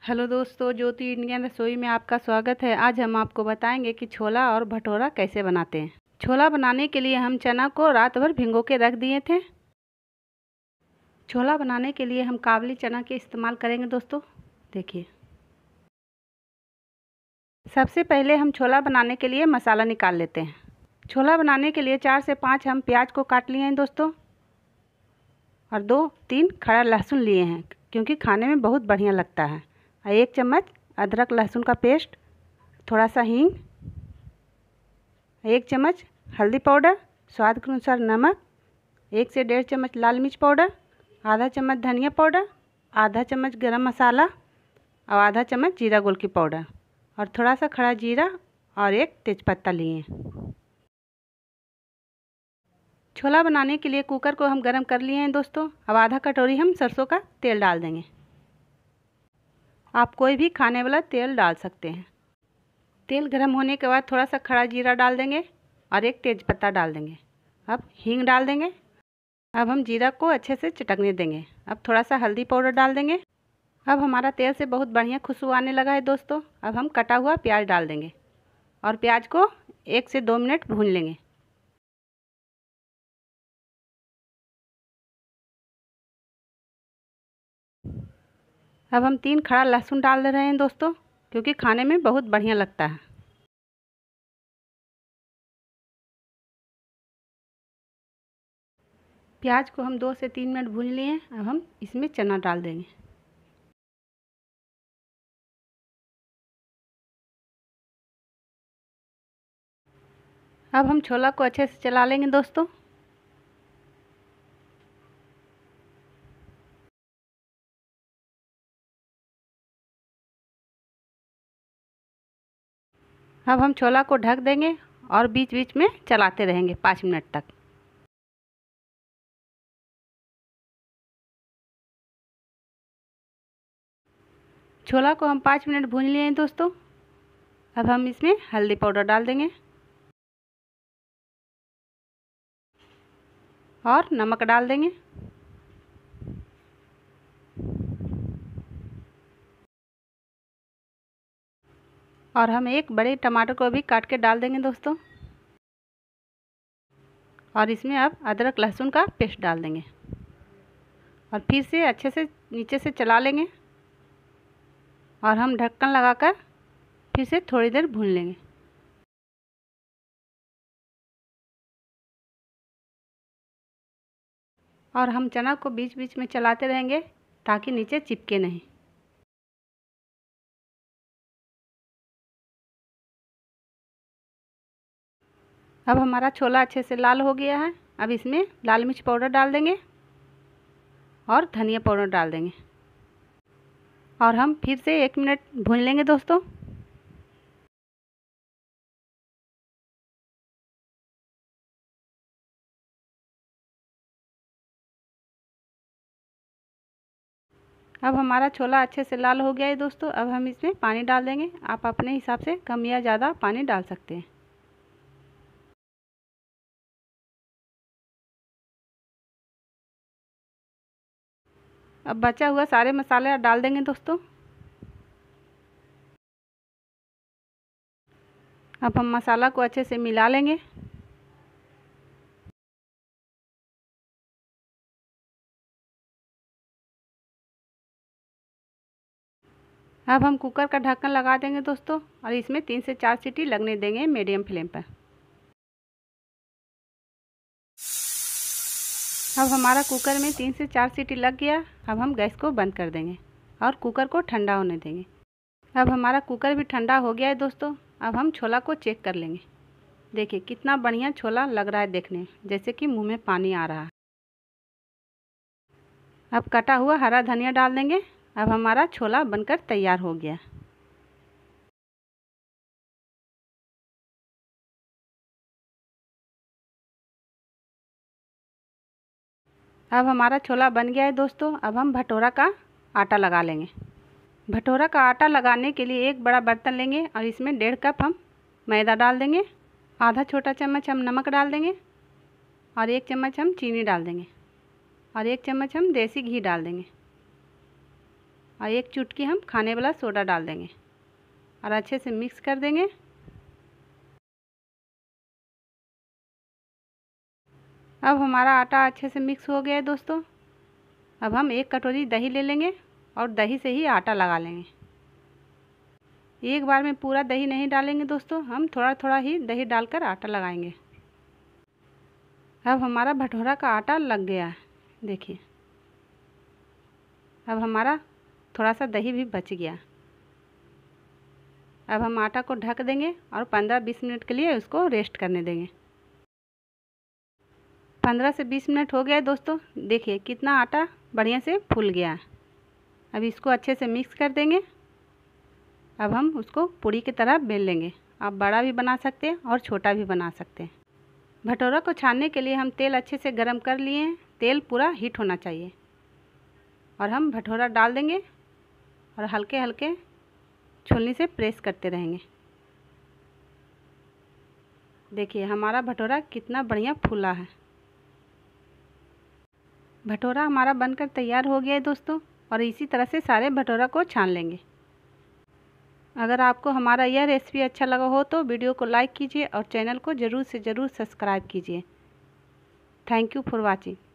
Hello दोस्तों, ज्योति Indian रसोई में आपका स्वागत है। आज हम आपको बताएंगे कि छोला और भटूरा कैसे बनाते हैं। छोला बनाने के लिए हम चना को रात भर भिगो के रख दिए थे। छोला बनाने के लिए हम काबली चना के इस्तेमाल करेंगे दोस्तों। देखिए, सबसे पहले हम छोला बनाने के लिए मसाला निकाल लेते हैं। छोला बनाने के लिए 4 से 5 हम प्याज को काट लिए हैं दोस्तों, और 2-3 खड़ा लहसुन लिए हैं क्योंकि खाने में बहुत बढ़िया लगता है। 1 चम्मच अदरक लहसुन का पेस्ट, थोड़ा सा हींग, 1 चम्मच हल्दी पाउडर, स्वाद के अनुसार नमक, 1 से 1.5 चम्मच लाल मिर्च पाउडर, आधा चम्मच धनिया पाउडर, आधा चम्मच गरम मसाला और आधा चम्मच जीरा गोल की पाउडर, और थोड़ा सा खड़ा जीरा और 1 तेज़पत्ता लिए। छोला बनाने के लिए कुकर को हम गरम कर लिए हैं दोस्तों। अब आधा कटोरी हम सरसों का तेल डाल देंगे। आप कोई भी खाने वाला तेल डाल सकते हैं। तेल गरम होने के बाद थोड़ा सा खड़ा जीरा डाल देंगे और 1 तेज़पत्ता डाल देंगे। अब हींग डाल देंगे। अब हम जीरा को अच्छे से चटकने देंगे। अब थोड़ा सा हल्दी पाउडर डाल देंगे। अब हमारा तेल से बहुत बढ़िया खुशबू आने लगा है दोस्तों। अब हम कटा हुआ प्याज डाल देंगे और प्याज को 1 से 2 मिनट भून लेंगे। अब हम 3 खड़ा लहसुन डाल दे रहे हैं दोस्तों, क्योंकि खाने में बहुत बढ़िया लगता है। प्याज को हम 2 से 3 मिनट भून लिए हैं। अब हम इसमें चना डाल देंगे। अब हम छोला को अच्छे से चला लेंगे दोस्तों। अब हम छोला को ढक देंगे और बीच बीच में चलाते रहेंगे 5 मिनट तक। छोला को हम 5 मिनट भून लिए हैं दोस्तों। अब हम इसमें हल्दी पाउडर डाल देंगे और नमक डाल देंगे। और हम 1 बड़े टमाटर को भी काट के डाल देंगे दोस्तों। और इसमें अब अदरक लहसुन का पेस्ट डाल देंगे और फिर से अच्छे से नीचे से चला लेंगे। और हम ढक्कन लगाकर फिर से थोड़ी देर भून लेंगे। और हम चना को बीच बीच में चलाते रहेंगे ताकि नीचे चिपके नहीं। अब हमारा छोला अच्छे से लाल हो गया है। अब इसमें लाल मिर्च पाउडर डाल देंगे और धनिया पाउडर डाल देंगे। और हम फिर से 1 मिनट भून लेंगे दोस्तों। अब हमारा छोला अच्छे से लाल हो गया है दोस्तों। अब हम इसमें पानी डाल देंगे। आप अपने हिसाब से कम या ज़्यादा पानी डाल सकते हैं। अब बचा हुआ सारे मसाले डाल देंगे दोस्तों। अब हम मसाला को अच्छे से मिला लेंगे। अब हम कुकर का ढक्कन लगा देंगे दोस्तों और इसमें 3 से 4 सीटी लगने देंगे मीडियम फ्लेम पर। अब हमारा कुकर में 3 से 4 सीटी लग गया। अब हम गैस को बंद कर देंगे और कुकर को ठंडा होने देंगे। अब हमारा कुकर भी ठंडा हो गया है दोस्तों। अब हम छोला को चेक कर लेंगे। देखिए कितना बढ़िया छोला लग रहा है देखने, जैसे कि मुंह में पानी आ रहा है। अब कटा हुआ हरा धनिया डाल देंगे। अब हमारा छोला बनकर तैयार हो गया। अब हमारा छोला बन गया है दोस्तों। अब हम भटूरा का आटा लगा लेंगे। भटूरा का आटा लगाने के लिए 1 बड़ा बर्तन लेंगे और इसमें 1.5 कप हम मैदा डाल देंगे। आधा छोटा चम्मच हम नमक डाल देंगे और 1 चम्मच हम चीनी डाल देंगे और 1 चम्मच हम देसी घी डाल देंगे। और 1 चुटकी हम खाने वाला सोडा डाल देंगे और अच्छे से मिक्स कर देंगे। अब हमारा आटा अच्छे से मिक्स हो गया है दोस्तों। अब हम 1 कटोरी दही ले लेंगे और दही से ही आटा लगा लेंगे। एक बार में पूरा दही नहीं डालेंगे दोस्तों, हम थोड़ा थोड़ा ही दही डालकर आटा लगाएंगे। अब हमारा भटूरा का आटा लग गया है, देखिए। अब हमारा थोड़ा सा दही भी बच गया। अब हम आटा को ढक देंगे और 15-20 मिनट के लिए उसको रेस्ट करने देंगे। 15 से 20 मिनट हो गया दोस्तों, देखिए कितना आटा बढ़िया से फूल गया है। अब इसको अच्छे से मिक्स कर देंगे। अब हम उसको पूड़ी की तरह बेल लेंगे। आप बड़ा भी बना सकते हैं और छोटा भी बना सकते हैं। भटूरा को छानने के लिए हम तेल अच्छे से गरम कर लिए हैं। तेल पूरा हीट होना चाहिए और हम भटूरा डाल देंगे और हल्के हल्के छुलनी से प्रेस करते रहेंगे। देखिए हमारा भटूरा कितना बढ़िया फूला है। भटूरा हमारा बनकर तैयार हो गया है दोस्तों, और इसी तरह से सारे भटूरा को छान लेंगे। अगर आपको हमारा यह रेसिपी अच्छा लगा हो तो वीडियो को लाइक कीजिए और चैनल को ज़रूर से ज़रूर सब्सक्राइब कीजिए। Thank you for watching.